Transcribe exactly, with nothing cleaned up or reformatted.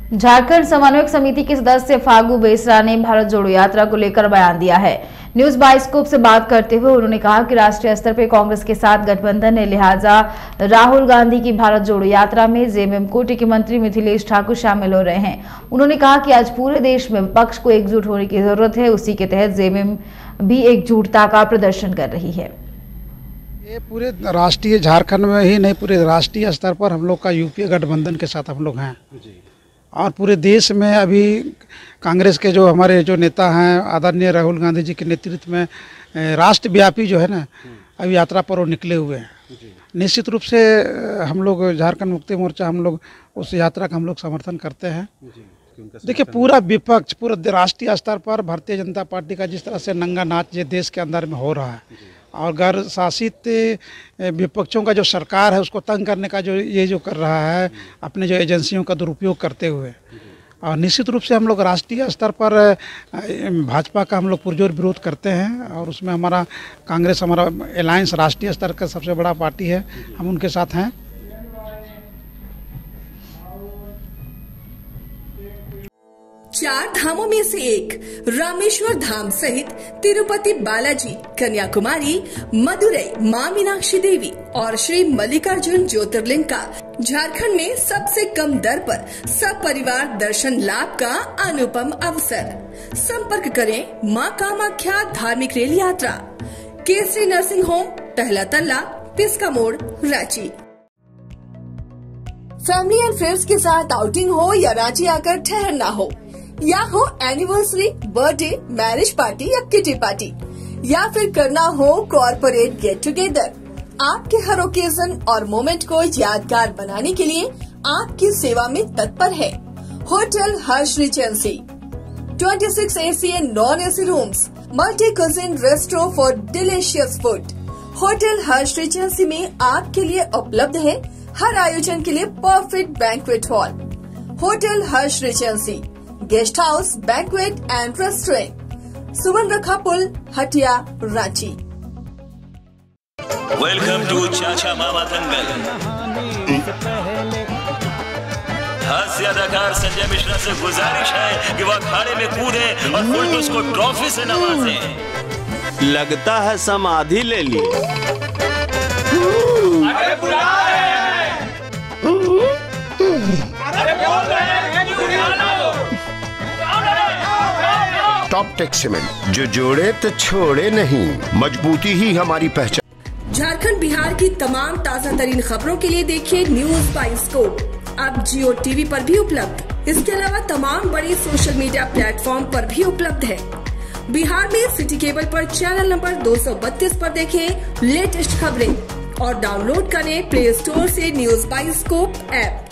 झारखंड समन्वयक समिति के सदस्य फागू बेसरा ने भारत जोड़ो यात्रा को लेकर बयान दिया है। न्यूज बाइस्कोप से बात करते हुए उन्होंने कहा कि राष्ट्रीय स्तर पर कांग्रेस के साथ गठबंधन है, लिहाजा राहुल गांधी की भारत जोड़ो यात्रा में जेएमएम कोटे के मंत्री मिथिलेश ठाकुर शामिल हो रहे हैं। उन्होंने कहा कि आज पूरे देश में विपक्ष को एकजुट होने की जरूरत है, उसी के तहत जेएमएम भी एकजुटता का प्रदर्शन कर रही है। ये पूरे राष्ट्रीय झारखंड में ही नहीं, पूरे राष्ट्रीय स्तर पर हम लोग का यूपीए गठबंधन के साथ हम लोग हैं और पूरे देश में अभी कांग्रेस के जो हमारे जो नेता हैं आदरणीय राहुल गांधी जी के नेतृत्व में राष्ट्रव्यापी जो है ना अभी यात्रा पर वो निकले हुए हैं। निश्चित रूप से हम लोग झारखंड मुक्ति मोर्चा हम लोग उस यात्रा का हम लोग समर्थन करते हैं। देखिए पूरा विपक्ष पूरा राष्ट्रीय स्तर पर भारतीय जनता पार्टी का जिस तरह से नंगा नाच ये देश के अंदर में हो रहा है और गैर शासित विपक्षों का जो सरकार है उसको तंग करने का जो ये जो कर रहा है अपने जो एजेंसियों का दुरुपयोग करते हुए, और निश्चित रूप से हम लोग राष्ट्रीय स्तर पर भाजपा का हम लोग पुरजोर विरोध करते हैं और उसमें हमारा कांग्रेस हमारा अलायंस राष्ट्रीय स्तर का सबसे बड़ा पार्टी है, हम उनके साथ हैं। चार धामों में से एक रामेश्वर धाम सहित तिरुपति बालाजी, कन्याकुमारी, मदुरई, मां मीनाक्षी देवी और श्री मल्लिकार्जुन ज्योतिर्लिंग का झारखंड में सबसे कम दर पर सब परिवार दर्शन लाभ का अनुपम अवसर। संपर्क करें मां कामाख्या धार्मिक रेल यात्रा, केसरी नर्सिंग होम, पहला तल्ला, पिस्का मोड़, रांची। फैमिली एंड फ्रेंड्स के साथ आउटिंग हो या रांची आकर ठहरना हो, या हो एनिवर्सरी, बर्थडे, मैरिज पार्टी या किटी पार्टी, या फिर करना हो कॉर्पोरेट गेट टुगेदर, आपके हर ओकेजन और मोमेंट को यादगार बनाने के लिए आपकी सेवा में तत्पर है होटल हर्ष रिजेंसी। छब्बीस AC and non AC rooms, multi cuisine restaurant for delicious food. Hotel Harsh regency में आपके लिए उपलब्ध है हर आयोजन के लिए perfect banquet hall. Hotel Harsh regency, guest house, banquet and restaurant, Subarnarekha पुल, हटिया, रांची। वेलकम टू चाचा मामा दंगल। हास्य अदाकार संजय मिश्रा से गुजारिश है कि वह अखाड़े में कूदे और फुलटूस को ट्रॉफी से नवाजे। लगता है समाधि ले ली। अरे बुला रहे हैं। अरे बोल रहे हैं। टॉप टेक सीमेंट, जो जोड़े तो छोड़े नहीं, मजबूती ही हमारी पहचान। झारखंड बिहार की तमाम ताजा तरीन खबरों के लिए देखिए न्यूज बाइस्कोप, अब जियो टीवी पर भी उपलब्ध। इसके अलावा तमाम बड़े सोशल मीडिया प्लेटफॉर्म पर भी उपलब्ध है। बिहार में सिटी केबल पर चैनल नंबर दो सौ बत्तीस पर देखें लेटेस्ट खबरें और डाउनलोड करें प्ले स्टोर से न्यूज बाइस्कोप ऐप।